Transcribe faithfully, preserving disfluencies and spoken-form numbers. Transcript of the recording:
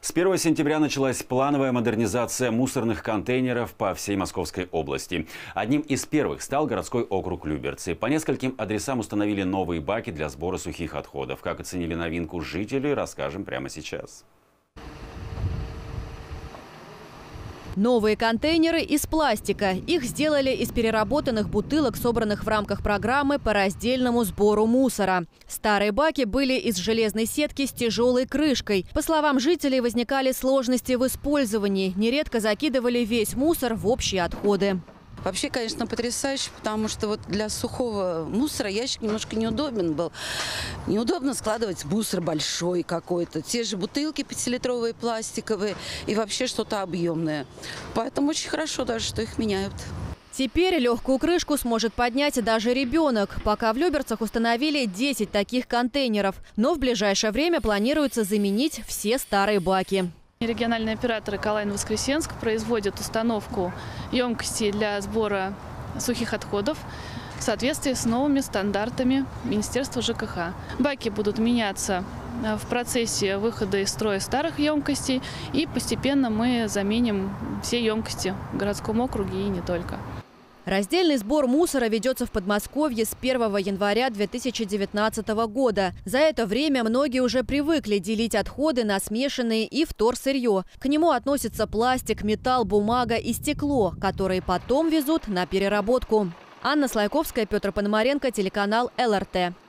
С первого сентября началась плановая модернизация мусорных контейнеров по всей Московской области. Одним из первых стал городской округ Люберцы. По нескольким адресам установили новые баки для сбора сухих отходов. Как оценили новинку жители, расскажем прямо сейчас. Новые контейнеры из пластика. Их сделали из переработанных бутылок, собранных в рамках программы по раздельному сбору мусора. Старые баки были из железной сетки с тяжелой крышкой. По словам жителей, возникали сложности в использовании. Нередко закидывали весь мусор в общие отходы. Вообще, конечно, потрясающе, потому что вот для сухого мусора ящик немножко неудобен был. Неудобно складывать мусор большой какой-то. Те же бутылки пятилитровые, пластиковые и вообще что-то объемное. Поэтому очень хорошо даже, что их меняют. Теперь легкую крышку сможет поднять даже ребенок. Пока в Люберцах установили десять таких контейнеров. Но в ближайшее время планируется заменить все старые баки. Региональные операторы Калайн-Воскресенск производят установку емкостей для сбора сухих отходов в соответствии с новыми стандартами Министерства ЖКХ. Баки будут меняться в процессе выхода из строя старых емкостей, и постепенно мы заменим все емкости в городском округе и не только. Раздельный сбор мусора ведется в Подмосковье с первого января две тысячи девятнадцатого года. За это время многие уже привыкли делить отходы на смешанные и вторсырье. К нему относятся пластик, металл, бумага и стекло, которые потом везут на переработку. Анна Слайковская, Петр Пономаренко, телеканал эл эр тэ.